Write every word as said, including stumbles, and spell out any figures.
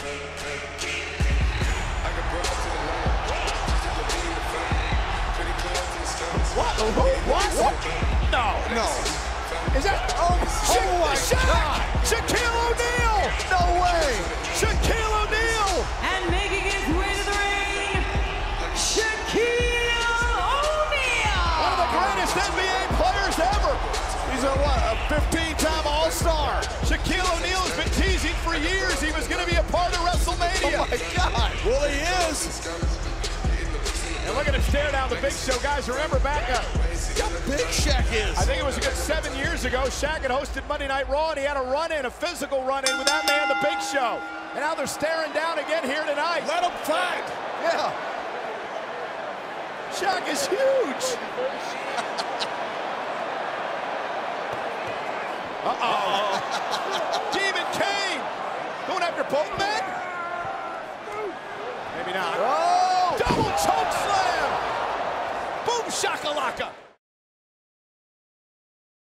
What? Who? What? What? No. No. Is that? Oh, Sha oh my Shaq! God. Shaquille O'Neal! No way. Shaquille O'Neal! And making his way to the ring, Shaquille O'Neal! One of the greatest N B A players ever. He's a what? A fifteen-time All-Star. Shaquille O'Neal has been teasing for years he was going to be a part of WrestleMania. Oh my God. Well, he is. And look at him stare down the Big Show. Guys, remember back up. How big Shaq is. I think it was a good seven years ago. Shaq had hosted Monday Night Raw, and he had a run-in, a physical run-in with that man, the Big Show. And now they're staring down again here tonight. Let him fight. Yeah. Shaq is huge. Uh-oh. Demon Kane going after both men. Maybe not. Oh. Double choke slam. Boom shakalaka.